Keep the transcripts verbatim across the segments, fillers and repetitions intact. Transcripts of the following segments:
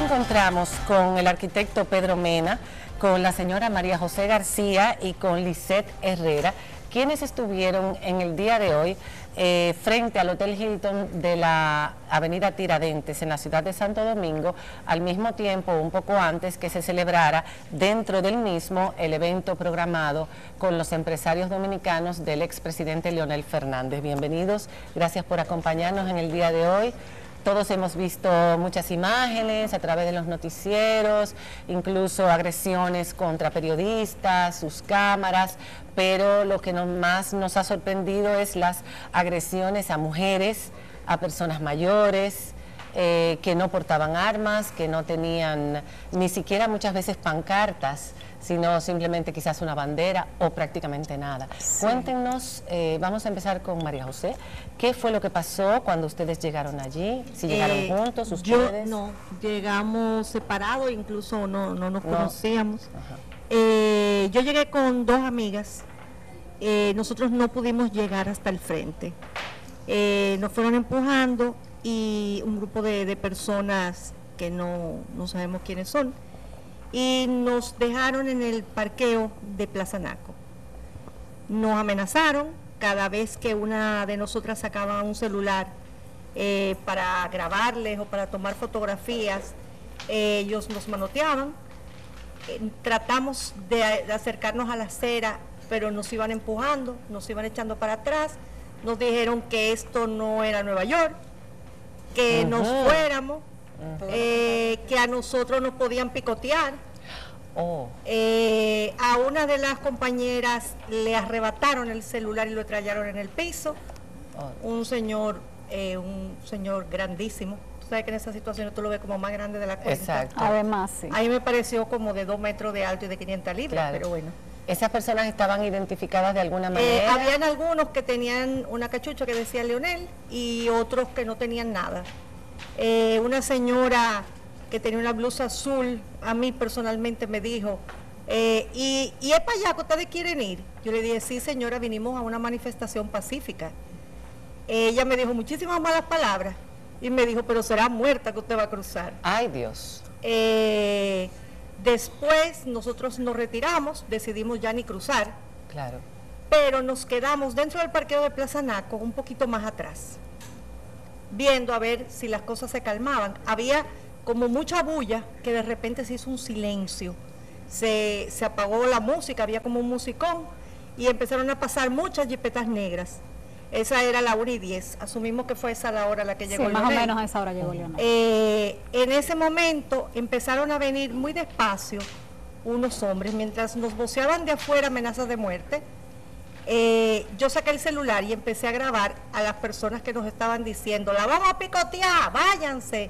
encontramos con el arquitecto Pedro Mena, con la señora María José García y con Lisette Herrera, quienes estuvieron en el día de hoy eh, frente al Hotel Hilton de la avenida Tiradentes en la ciudad de Santo Domingo, al mismo tiempo, un poco antes que se celebrara dentro del mismo el evento programado con los empresarios dominicanos del expresidente Leonel Fernández. Bienvenidos, gracias por acompañarnos en el día de hoy. Todos hemos visto muchas imágenes a través de los noticieros, incluso agresiones contra periodistas, sus cámaras, pero lo que no, más nos ha sorprendido es las agresiones a mujeres, a personas mayores, eh, que no portaban armas, que no tenían ni siquiera muchas veces pancartas, sino simplemente quizás una bandera o prácticamente nada. Sí. Cuéntenos, eh, vamos a empezar con María José, ¿qué fue lo que pasó cuando ustedes llegaron allí? ¿Si llegaron eh, juntos ustedes? Yo no, llegamos separados, incluso no, no nos no. conocíamos. Eh, yo llegué con dos amigas, eh, nosotros no pudimos llegar hasta el frente. Eh, nos fueron empujando y un grupo de, de personas que no, no sabemos quiénes son, y nos dejaron en el parqueo de Plaza Naco. Nos amenazaron cada vez que una de nosotras sacaba un celular eh, para grabarles o para tomar fotografías, eh, ellos nos manoteaban. Eh, tratamos de, de acercarnos a la acera, pero nos iban empujando, nos iban echando para atrás, nos dijeron que esto no era Nueva York, que uh-huh. nos fuéramos, uh-huh. eh, que a nosotros nos podían picotear. Oh. Eh, a una de las compañeras le arrebataron el celular y lo trajeron en el piso. Oh. Un señor, eh, un señor grandísimo. Tú sabes que en esas situaciones tú lo ves como más grande de la cuenta. Exacto. Además, sí. A mí me pareció como de dos metros de alto y de quinientas libras, claro. Pero bueno. ¿Esas personas estaban identificadas de alguna manera? Eh, habían algunos que tenían una cachucha que decía Leonel y otros que no tenían nada. Eh, una señora que tenía una blusa azul, a mí personalmente me dijo, eh, y, y es para allá que ustedes quieren ir. Yo le dije, sí señora, vinimos a una manifestación pacífica. Eh, ella me dijo muchísimas malas palabras y me dijo, pero será muerta que usted va a cruzar. Ay Dios. Eh, después nosotros nos retiramos, decidimos ya ni cruzar. Claro. Pero nos quedamos dentro del parqueo de Plaza Naco, un poquito más atrás, viendo a ver si las cosas se calmaban. Había como mucha bulla, que de repente se hizo un silencio, se, se apagó la música, había como un musicón, y empezaron a pasar muchas jipetas negras. Esa era la una y diez, asumimos que fue esa la hora a la que llegó Leonel. Sí, más o menos a esa hora llegó Leonel. Eh, en ese momento empezaron a venir muy despacio unos hombres, mientras nos voceaban de afuera amenazas de muerte. Eh, yo saqué el celular y empecé a grabar a las personas que nos estaban diciendo, la vamos a picotear, váyanse.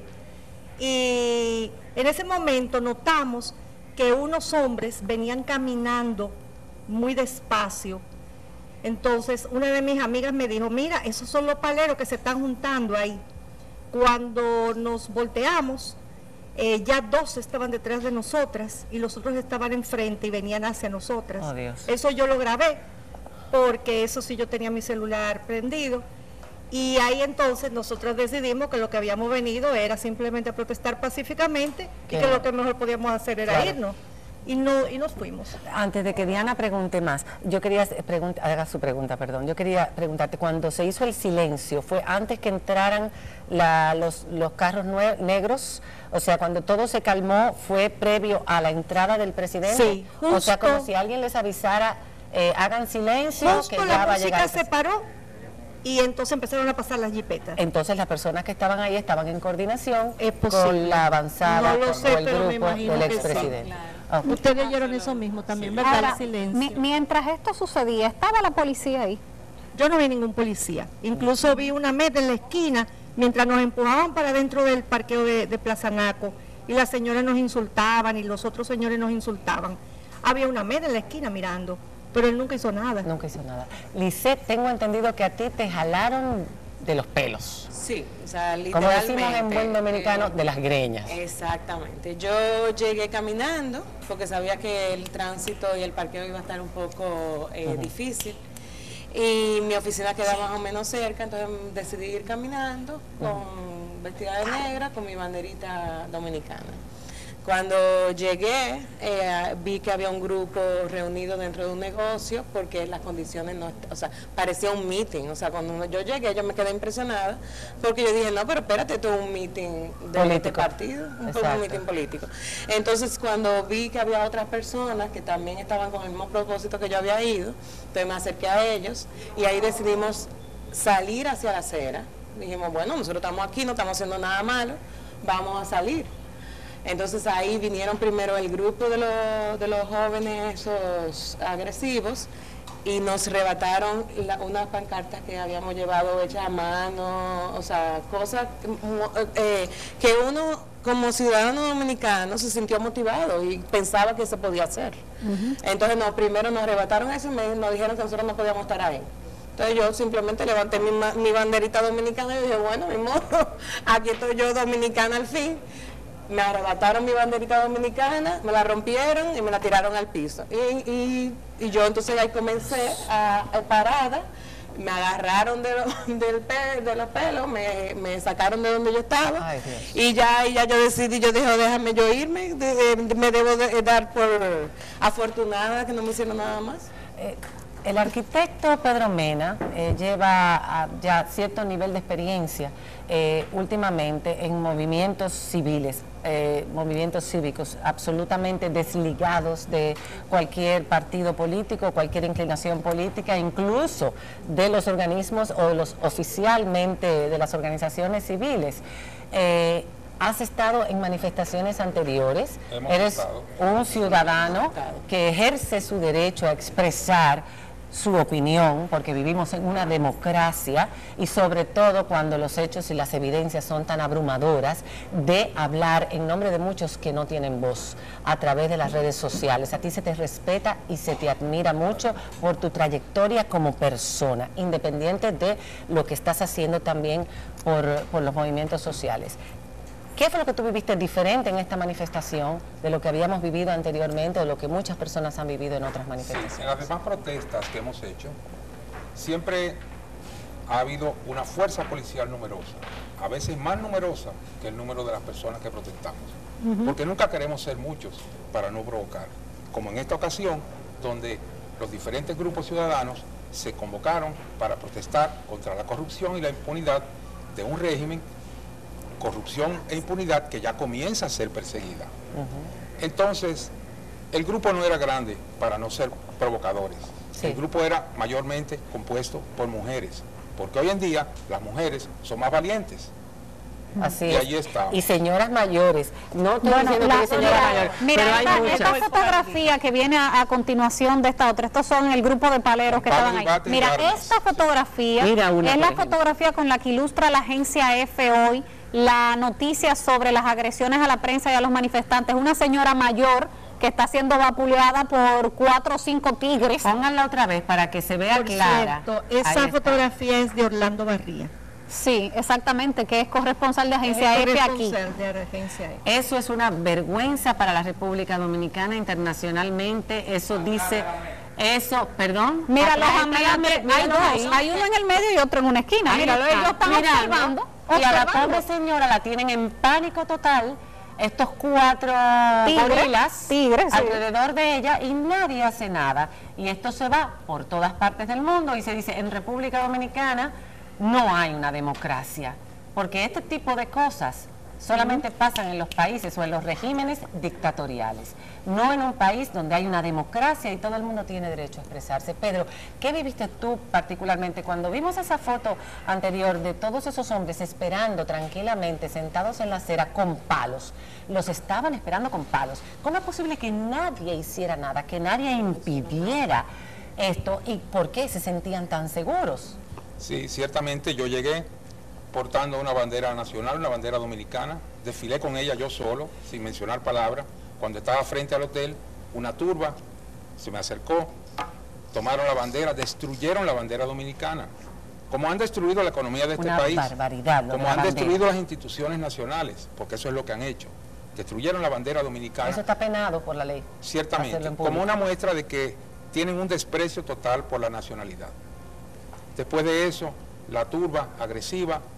Y en ese momento notamos que unos hombres venían caminando muy despacio. Entonces una de mis amigas me dijo, mira, esos son los paleros que se están juntando ahí. Cuando nos volteamos, eh, ya dos estaban detrás de nosotras y los otros estaban enfrente y venían hacia nosotras. Oh, Dios. Eso yo lo grabé, porque eso sí yo tenía mi celular prendido. Y ahí entonces nosotros decidimos que lo que habíamos venido era simplemente a protestar pacíficamente y que lo que mejor podíamos hacer era claro. irnos. Y, no, y nos fuimos. Antes de que Diana pregunte más, yo quería preguntar, haga su pregunta, perdón, yo quería preguntarte, cuando se hizo el silencio, ¿fue antes que entraran la, los, los carros negros? O sea, cuando todo se calmó, ¿fue previo a la entrada del presidente? Sí, justo. O sea, como si alguien les avisara, eh, hagan silencio, justo que ya la va a llegar. música se paró. Y entonces empezaron a pasar las jipetas. Entonces las personas que estaban ahí estaban en coordinación con la avanzada, no lo sé, con el pero grupo del expresidente. Sí, claro. Okay. Ustedes oyeron eso mismo también, sí. ¿Verdad? Ahora, el silencio. Mientras esto sucedía, ¿estaba la policía ahí? Yo no vi ningún policía. Incluso vi una meta en la esquina mientras nos empujaban para dentro del parqueo de, de Plaza Naco y las señoras nos insultaban y los otros señores nos insultaban. Había una meta en la esquina mirando, pero él nunca hizo nada. Nunca hizo nada. Lisette, tengo entendido que a ti te jalaron de los pelos. Sí, o sea, literalmente. Como decimos en buen dominicano, eh, de las greñas. Exactamente. Yo llegué caminando porque sabía que el tránsito y el parqueo iba a estar un poco eh, uh-huh. difícil. Y mi oficina quedaba más o menos cerca, entonces decidí ir caminando con uh-huh. vestida de negra con mi banderita dominicana. Cuando llegué, eh, vi que había un grupo reunido dentro de un negocio porque las condiciones no, o sea, parecía un meeting. O sea, cuando yo llegué, yo me quedé impresionada porque yo dije, no, pero espérate, esto es un meeting de político. Este partido, un, un meeting político. Entonces, cuando vi que había otras personas que también estaban con el mismo propósito que yo había ido, entonces me acerqué a ellos y ahí decidimos salir hacia la acera. Dijimos, bueno, nosotros estamos aquí, no estamos haciendo nada malo, vamos a salir. Entonces ahí vinieron primero el grupo de los, de los jóvenes esos agresivos y nos rebataron la, unas pancartas que habíamos llevado hechas a mano, o sea, cosas eh, que uno como ciudadano dominicano se sintió motivado y pensaba que se podía hacer. Uh-huh. Entonces no, primero nos arrebataron eso y me, nos dijeron que nosotros no podíamos estar ahí. Entonces yo simplemente levanté mi, mi banderita dominicana y dije, bueno, mi modo, aquí estoy yo dominicana al fin. Me arrebataron mi banderita dominicana, me la rompieron y me la tiraron al piso. Y, y, y yo entonces ahí comencé a, a parada, me agarraron de, lo, del pe, de los pelos, me, me sacaron de donde yo estaba. Ay, y ya y ya yo decidí, yo dije, déjame yo irme, de, de, me debo de dar por afortunada que no me hicieron nada más. Eh, El arquitecto Pedro Mena eh, lleva a, ya cierto nivel de experiencia eh, últimamente en movimientos civiles, eh, movimientos cívicos absolutamente desligados de cualquier partido político, cualquier inclinación política, incluso de los organismos o de los oficialmente de las organizaciones civiles. Eh, Has estado en manifestaciones anteriores, Hemos eres estado. un ciudadano que ejerce su derecho a expresar su opinión, porque vivimos en una democracia y sobre todo cuando los hechos y las evidencias son tan abrumadoras, de hablar en nombre de muchos que no tienen voz a través de las redes sociales. A ti se te respeta y se te admira mucho por tu trayectoria como persona, independiente de lo que estás haciendo también por, por los movimientos sociales. ¿Qué fue lo que tú viviste diferente en esta manifestación de lo que habíamos vivido anteriormente o lo que muchas personas han vivido en otras manifestaciones? Sí, en las demás protestas que hemos hecho, siempre ha habido una fuerza policial numerosa, a veces más numerosa que el número de las personas que protestamos, uh-huh. porque nunca queremos ser muchos para no provocar, como en esta ocasión, donde los diferentes grupos ciudadanos se convocaron para protestar contra la corrupción y la impunidad de un régimen, corrupción e impunidad que ya comienza a ser perseguida. Uh-huh. Entonces, el grupo no era grande para no ser provocadores. Sí. El grupo era mayormente compuesto por mujeres, porque hoy en día las mujeres son más valientes. Así y es. allí está. Y señoras mayores. No estoy bueno, diciendo la, que señora mira, mayor, mira, pero esta, hay muchas. esta fotografía que viene a, a continuación de esta otra, estos son el grupo de paleros que estaban ahí. Mira, esta fotografía mira una, es la fotografía con la que ilustra la agencia F hoy la noticia sobre las agresiones a la prensa y a los manifestantes. Una señora mayor que está siendo vapuleada por cuatro o cinco tigres. Pónganla otra vez para que se vea por clara. Cierto, esa fotografía es de Orlando Barría. Sí, exactamente, que es corresponsal de agencia es F aquí. De agencia F. Eso es una vergüenza para la República Dominicana internacionalmente. Eso dice, eso, perdón. Mira, los amigos, hay dos, ahí. Hay uno en el medio y otro en una esquina. Mira, ellos están mirando, observando. Y a la pobre señora la tienen en pánico total. Estos cuatro tigres, gorilas tigres, alrededor sí. de ella y nadie hace nada. Y esto se va por todas partes del mundo y se dice, en República Dominicana no hay una democracia, porque este tipo de cosas solamente uh-huh. pasan en los países o en los regímenes dictatoriales, no en un país donde hay una democracia y todo el mundo tiene derecho a expresarse. Pedro, ¿qué viviste tú particularmente cuando vimos esa foto anterior de todos esos hombres esperando tranquilamente, sentados en la acera con palos? Los estaban esperando con palos. ¿Cómo es posible que nadie hiciera nada, que nadie impidiera esto y por qué se sentían tan seguros? Sí, ciertamente yo llegué portando una bandera nacional, una bandera dominicana, desfilé con ella yo solo, sin mencionar palabras. Cuando estaba frente al hotel, una turba se me acercó, tomaron la bandera, destruyeron la bandera dominicana. Como han destruido la economía de este una país, barbaridad, como han bandera. destruido las instituciones nacionales, porque eso es lo que han hecho. Destruyeron la bandera dominicana. Eso está penado por la ley. Ciertamente, como una muestra de que tienen un desprecio total por la nacionalidad. Después de eso, la turba agresiva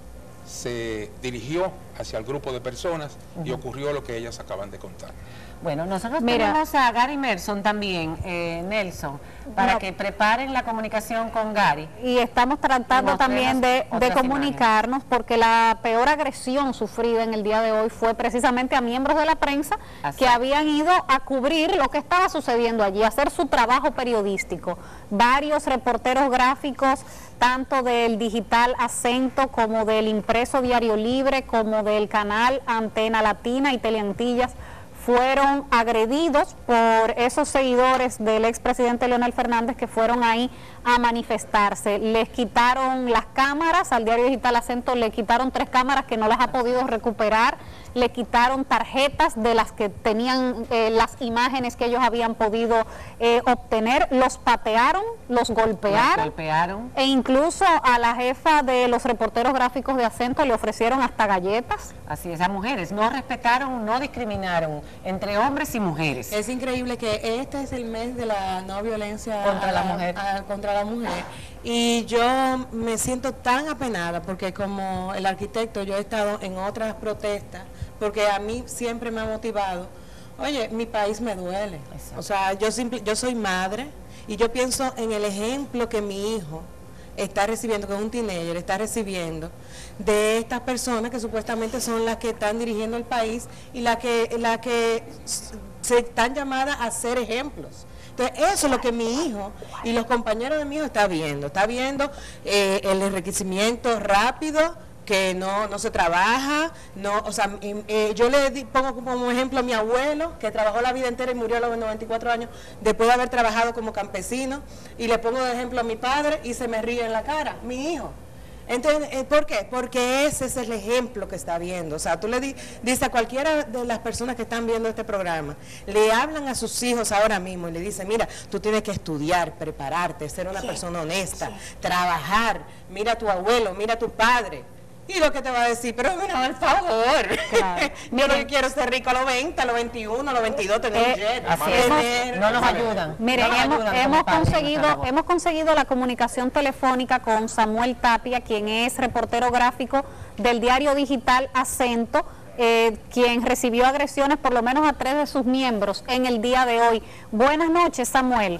se dirigió hacia el grupo de personas uh-huh. y ocurrió lo que ellas acaban de contar. Bueno, nosotros Mira, tenemos a Gary Merson también, eh, Nelson, para no. que preparen la comunicación con Gary. Y estamos tratando también de, de comunicarnos imágenes. Porque la peor agresión sufrida en el día de hoy fue precisamente a miembros de la prensa Así. que habían ido a cubrir lo que estaba sucediendo allí, a hacer su trabajo periodístico. Varios reporteros gráficos, tanto del digital Acento como del impreso Diario Libre, como del canal Antena Latina y Teleantillas, fueron agredidos por esos seguidores del expresidente Leonel Fernández que fueron ahí a manifestarse. Les quitaron las cámaras, al diario digital Acento le quitaron tres cámaras que no las ha podido recuperar, le quitaron tarjetas de las que tenían eh, las imágenes que ellos habían podido eh, obtener, los patearon, los golpearon, los golpearon, e incluso a la jefa de los reporteros gráficos de Acento le ofrecieron hasta galletas. Así es, a mujeres, no respetaron, no discriminaron entre hombres y mujeres. Es increíble que este es el mes de la no violencia contra a, la mujer. A, contra la mujer. Y yo me siento tan apenada porque como el arquitecto yo he estado en otras protestas, porque a mí siempre me ha motivado, oye, mi país me duele. Exacto. O sea, yo, simple, yo soy madre y yo pienso en el ejemplo que mi hijo está recibiendo, que es un teenager, está recibiendo de estas personas que supuestamente son las que están dirigiendo el país y las que, la que se están llamadas a ser ejemplos. Entonces, eso es lo que mi hijo y los compañeros de mi hijo está viendo. Está viendo eh, el enriquecimiento rápido, que no, no se trabaja, no, o sea, eh, yo le di, pongo como ejemplo a mi abuelo, que trabajó la vida entera y murió a los noventa y cuatro años, después de haber trabajado como campesino, y le pongo de ejemplo a mi padre y se me ríe en la cara, mi hijo. Entonces, ¿por qué? Porque ese es el ejemplo que está viendo. O sea, tú le di, dices a cualquiera de las personas que están viendo este programa, le hablan a sus hijos ahora mismo y le dicen, mira, tú tienes que estudiar, prepararte, ser una sí, persona honesta, sí. trabajar, mira a tu abuelo, mira a tu padre. Y lo que te va a decir, pero mira, por favor, claro. yo no quiero ser rico a los veinte, a los veintiuno, a los veintidós, tener eh, un jet. Así tener, no nos ayudan. Mire, no hemos, ayudan hemos, conseguido, hemos conseguido la comunicación telefónica con Samuel Tapia, quien es reportero gráfico del diario digital Acento, eh, quien recibió agresiones por lo menos a tres de sus miembros en el día de hoy. Buenas noches, Samuel.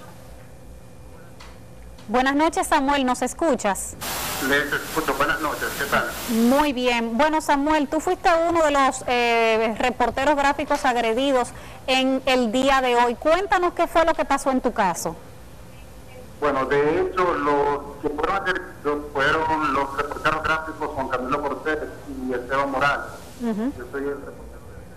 Buenas noches, Samuel, ¿nos escuchas? Les escucho, buenas noches, ¿qué tal? Muy bien. Bueno, Samuel, tú fuiste uno de los eh, reporteros gráficos agredidos en el día de hoy. Cuéntanos qué fue lo que pasó en tu caso. Bueno, de hecho, los que fueron agredidos fueron los reporteros gráficos Juan Camilo Cortés y Esteban Morales. Uh-huh. Yo soy el reportero.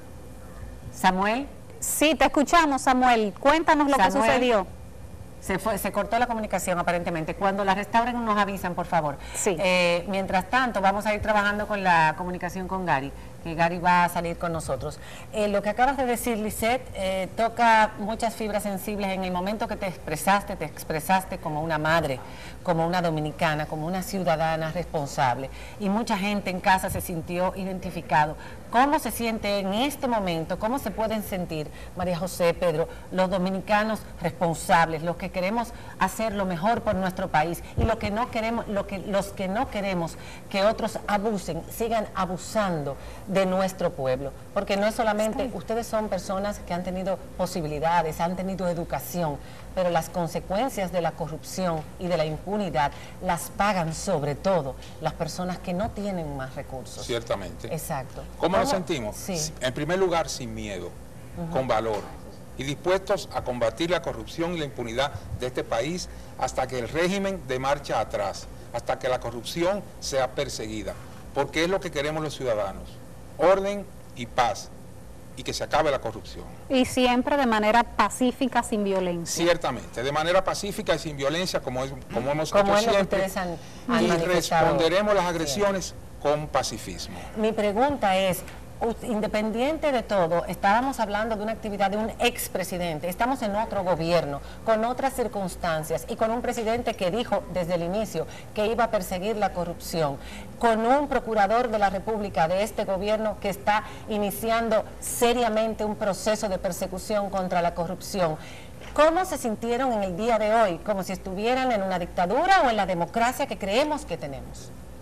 ¿Samuel? Sí, te escuchamos, Samuel. Cuéntanos lo Samuel. que sucedió. Se, fue, se cortó la comunicación aparentemente. Cuando la restauren nos avisan, por favor. Sí. Eh, mientras tanto, vamos a ir trabajando con la comunicación con Gary, que Gary va a salir con nosotros. Eh, lo que acabas de decir, Lisette, eh, toca muchas fibras sensibles. En el momento que te expresaste, te expresaste como una madre, como una dominicana, como una ciudadana responsable. Y mucha gente en casa se sintió identificado. ¿Cómo se siente en este momento? ¿Cómo se pueden sentir, María José, Pedro, los dominicanos responsables, los que queremos hacer lo mejor por nuestro país y lo que no queremos, lo que, los que no queremos que otros abusen, sigan abusando de nuestro pueblo? Porque no es solamente, ustedes son personas que han tenido posibilidades, han tenido educación, pero las consecuencias de la corrupción y de la impunidad las pagan sobre todo las personas que no tienen más recursos. Ciertamente. Exacto. ¿Cómo nos sentimos? Sí. En primer lugar, sin miedo, uh-huh. con valor y dispuestos a combatir la corrupción y la impunidad de este país hasta que el régimen dé marcha atrás, hasta que la corrupción sea perseguida, porque es lo que queremos los ciudadanos, orden y paz, y que se acabe la corrupción. Y siempre de manera pacífica, sin violencia. Ciertamente, de manera pacífica y sin violencia, como, es, como hemos como hecho siempre, han, han y responderemos las agresiones sí. con pacifismo. Mi pregunta es, independiente de todo, estábamos hablando de una actividad de un expresidente, estamos en otro gobierno, con otras circunstancias y con un presidente que dijo desde el inicio que iba a perseguir la corrupción, con un procurador de la República de este gobierno que está iniciando seriamente un proceso de persecución contra la corrupción. ¿Cómo se sintieron en el día de hoy? ¿Como si estuvieran en una dictadura o en la democracia que creemos que tenemos?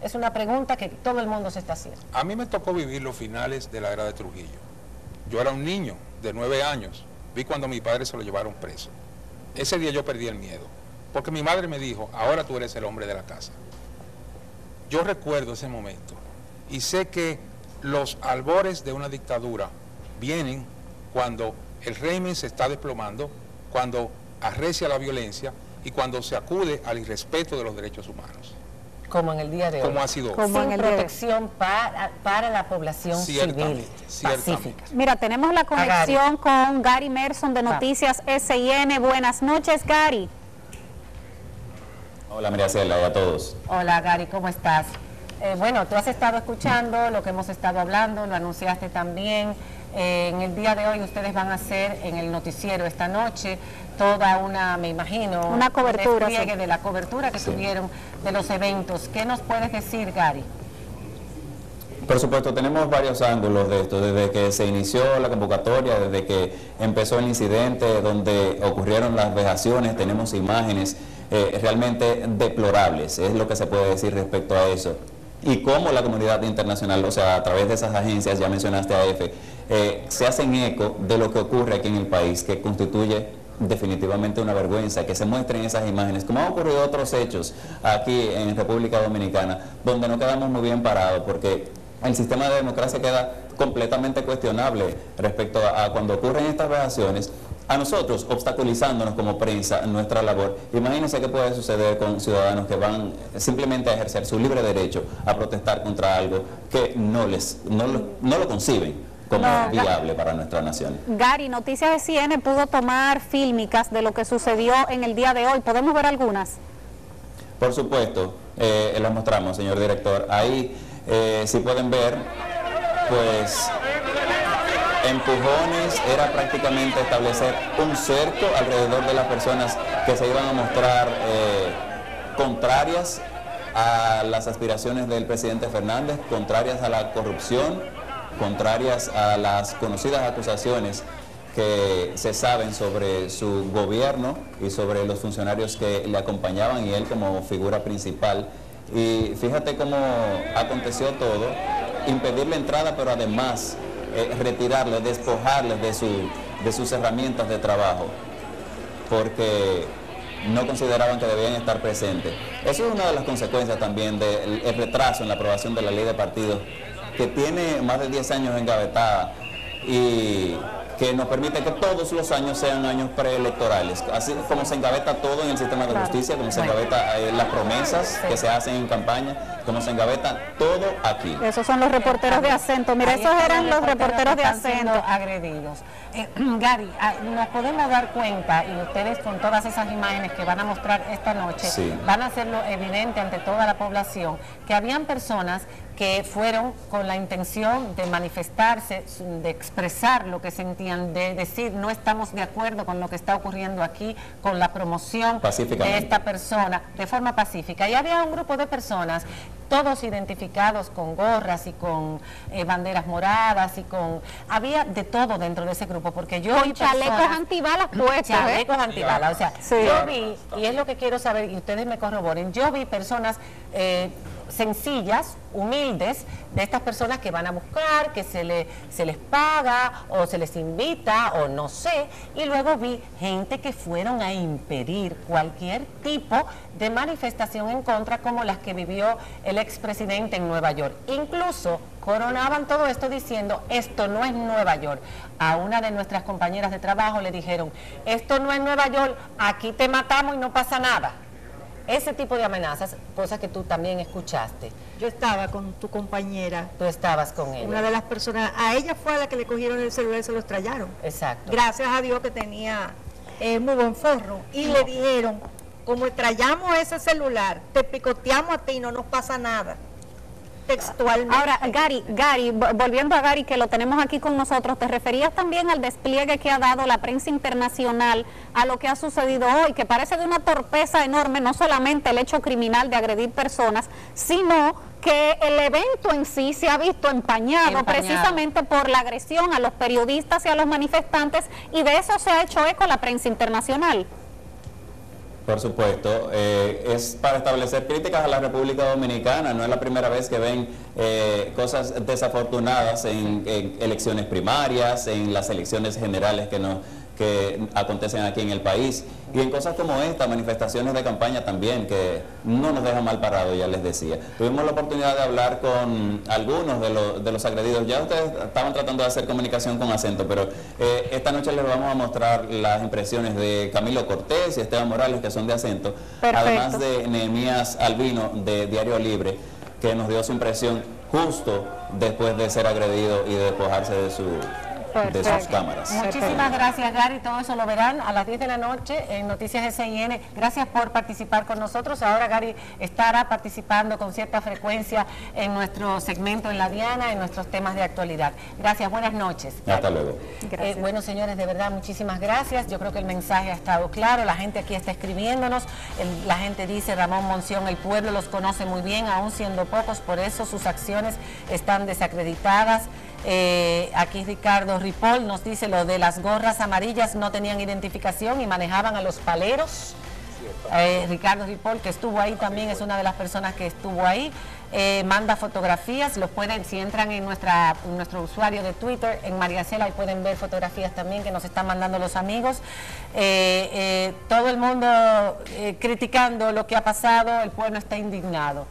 Es una pregunta que todo el mundo se está haciendo. A mí me tocó vivir los finales de la era de Trujillo. Yo era un niño de nueve años, vi cuando mi padre se lo llevaron preso. Ese día yo perdí el miedo, porque mi madre me dijo, ahora tú eres el hombre de la casa. Yo recuerdo ese momento y sé que los albores de una dictadura vienen cuando el régimen se está desplomando, cuando arrecia la violencia y cuando se acude al irrespeto de los derechos humanos. Como en el día de hoy. Como ha sido. Como en Sin el día de hoy. protección para, para la población Ciertamente, civil ciertamente. pacífica. Mira, tenemos la conexión con Gary Merson de Noticias S I N. Buenas noches, Gary. Hola María Cela y a todos. Hola Gary, ¿cómo estás? Eh, bueno, tú has estado escuchando lo que hemos estado hablando, lo anunciaste también. Eh, en el día de hoy ustedes van a hacer en el noticiero esta noche toda una, me imagino, una cobertura, un despliegue sí. de la cobertura que Sí. tuvieron de los eventos. ¿Qué nos puedes decir, Gary? Por supuesto, tenemos varios ángulos de esto, desde que se inició la convocatoria, desde que empezó el incidente donde ocurrieron las vejaciones, tenemos imágenes eh, realmente deplorables, es lo que se puede decir respecto a eso. Y cómo la comunidad internacional, o sea, a través de esas agencias, ya mencionaste a EFE, eh, se hacen eco de lo que ocurre aquí en el país, que constituye definitivamente una vergüenza, que se muestren esas imágenes, como han ocurrido otros hechos aquí en República Dominicana, donde no quedamos muy bien parados, porque el sistema de democracia queda completamente cuestionable respecto a, a cuando ocurren estas vejaciones, a nosotros obstaculizándonos como prensa en nuestra labor. Imagínense qué puede suceder con ciudadanos que van simplemente a ejercer su libre derecho a protestar contra algo que no les no lo, no lo conciben como No, viable para nuestra nación. Gary, Noticias S I N pudo tomar fílmicas de lo que sucedió en el día de hoy. ¿Podemos ver algunas? Por supuesto, eh, las mostramos, señor director. Ahí, eh, si pueden ver, pues empujones, era prácticamente establecer un cerco alrededor de las personas que se iban a mostrar eh, contrarias a las aspiraciones del presidente Fernández, contrarias a la corrupción, contrarias a las conocidas acusaciones que se saben sobre su gobierno y sobre los funcionarios que le acompañaban y él como figura principal. Y fíjate cómo aconteció todo, impedir la entrada, pero además eh, retirarles, despojarles de, su, de sus herramientas de trabajo, porque no consideraban que debían estar presentes. Eso es una de las consecuencias también del el retraso en la aprobación de la ley de partidos, que tiene más de diez años engavetada y que nos permite que todos los años sean años preelectorales, así como se engaveta todo en el sistema de Claro. justicia, como se Bueno. engaveta eh, las promesas Sí. que se hacen en campaña, como se engaveta todo aquí. Esos son los reporteros de acento. Mira, Ahí esos están eran los reporteros que de están siendo acento. agredidos. Eh, Gary, ah, nos podemos dar cuenta, y ustedes con todas esas imágenes que van a mostrar esta noche, Sí. van a hacerlo evidente ante toda la población, que habían personas que fueron con la intención de manifestarse, de expresar lo que sentían, de decir no estamos de acuerdo con lo que está ocurriendo aquí, con la promoción de Pacíficamente. esta persona, de forma pacífica. Y había un grupo de personas, todos identificados con gorras y con eh, banderas moradas y con... Había de todo dentro de ese grupo, porque yo... Con vi chalecos personas- antibalas puestos, ¿eh? chalecos antibalas, o sea, Sí. yo vi, y es lo que quiero saber, y ustedes me corroboren, yo vi personas eh, sencillas, humildes, de estas personas que van a buscar, que se, le, se les paga, o se les invita, o no sé, y luego vi gente que fueron a impedir cualquier tipo de manifestación en contra, como las que vivió el expresidente en Nueva York. Incluso coronaban todo esto diciendo, esto no es Nueva York. A una de nuestras compañeras de trabajo le dijeron, esto no es Nueva York, aquí te matamos y no pasa nada. Ese tipo de amenazas, cosas que tú también escuchaste. Yo estaba con tu compañera, Tú estabas con ella. una de las personas, a ella fue a la que le cogieron el celular y se lo estrellaron. Exacto. Gracias a Dios que tenía eh, muy buen forro. Y le dijeron, como estrellamos ese celular, te picoteamos a ti y no nos pasa nada. Textualmente. Ahora, Gary, Gary, vo- volviendo a Gary, que lo tenemos aquí con nosotros, te referías también al despliegue que ha dado la prensa internacional a lo que ha sucedido hoy, que parece de una torpeza enorme, no solamente el hecho criminal de agredir personas, sino que el evento en sí se ha visto empañado, Empañado. precisamente por la agresión a los periodistas y a los manifestantes, y de eso se ha hecho eco la prensa internacional. Por supuesto, eh, es para establecer críticas a la República Dominicana. No es la primera vez que ven eh, cosas desafortunadas en, en elecciones primarias, en las elecciones generales que nos que acontecen aquí en el país, y en cosas como esta, manifestaciones de campaña también, que no nos dejan mal parados, ya les decía. Tuvimos la oportunidad de hablar con algunos de los, de los agredidos. Ya ustedes estaban tratando de hacer comunicación con acento, pero eh, esta noche les vamos a mostrar las impresiones de Camilo Cortés y Esteban Morales, que son de acento, Perfecto. además de Nehemías Albino, de Diario Libre, que nos dio su impresión justo después de ser agredido y de despojarse de su... de sus cámaras. Muchísimas gracias, Gary. Todo eso lo verán a las diez de la noche en Noticias S I N. Gracias por participar con nosotros. Ahora Gary estará participando con cierta frecuencia en nuestro segmento en La Diana, en nuestros temas de actualidad. Gracias, buenas noches. Hasta luego. Eh, bueno, señores, de verdad, muchísimas gracias. Yo creo que el mensaje ha estado claro. La gente aquí está escribiéndonos. El, la gente dice, Ramón Monción, el pueblo los conoce muy bien, aún siendo pocos, por eso sus acciones están desacreditadas. Eh, aquí Ricardo Ripoll nos dice lo de las gorras amarillas, no tenían identificación y manejaban a los paleros. Eh, Ricardo Ripoll, que estuvo ahí también, es una de las personas que estuvo ahí. Eh, manda fotografías, los pueden, si entran en, nuestra, en nuestro usuario de Twitter, en Mariacela, ahí pueden ver fotografías también que nos están mandando los amigos. Eh, eh, todo el mundo eh, criticando lo que ha pasado, el pueblo está indignado.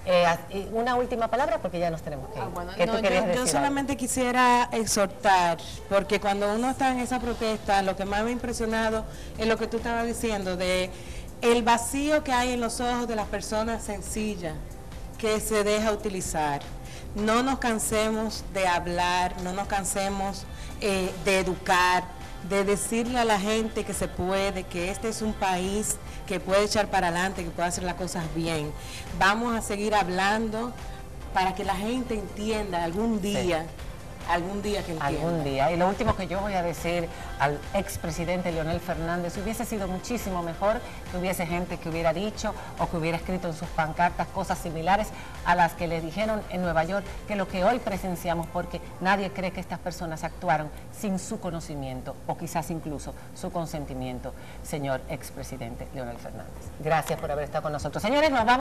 Eh, una última palabra porque ya nos tenemos que ir. Ah, bueno, ¿Qué no, tú querías yo, decir? yo solamente algo? quisiera exhortar, porque cuando uno está en esa protesta, lo que más me ha impresionado es lo que tú estabas diciendo, de el vacío que hay en los ojos de las personas sencillas que se deja utilizar. No nos cansemos de hablar, no nos cansemos eh, de educar, de decirle a la gente que se puede, que este es un país que puede echar para adelante, que puede hacer las cosas bien. Vamos a seguir hablando para que la gente entienda algún día, sí. algún día que entienda. Algún día. Y lo último que yo voy a decir al expresidente Leonel Fernández, hubiese sido muchísimo mejor que hubiese gente que hubiera dicho o que hubiera escrito en sus pancartas cosas similares a las que le dijeron en Nueva York, que lo que hoy presenciamos, porque nadie cree que estas personas actuaron sin su conocimiento o quizás incluso su consentimiento, señor expresidente Leonel Fernández. Gracias por haber estado con nosotros. Señores, nos vamos.